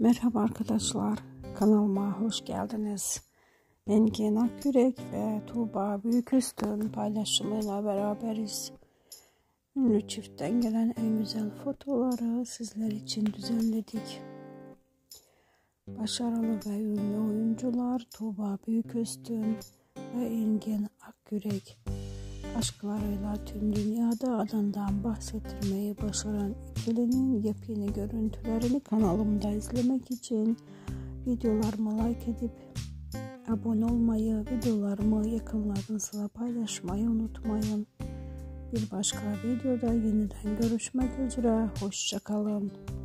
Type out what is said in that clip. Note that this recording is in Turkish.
Merhaba arkadaşlar, kanalıma hoş geldiniz. Engin Akyürek ve Tuğba Büyüküstün paylaşımıyla beraberiz. Ünlü çiftten gelen en güzel fotoğrafları sizler için düzenledik. Başarılı ve ünlü oyuncular Tuğba Büyüküstün ve Engin Akyürek aşklarıyla tüm dünyada adından bahsettirmeyi başaran ikilinin yepyeni görüntülerini kanalımda izlemek için videolarımı like edip abone olmayı, videolarımı yakınlarınızla paylaşmayı unutmayın. Bir başka videoda yeniden görüşmek üzere. Hoşça kalın.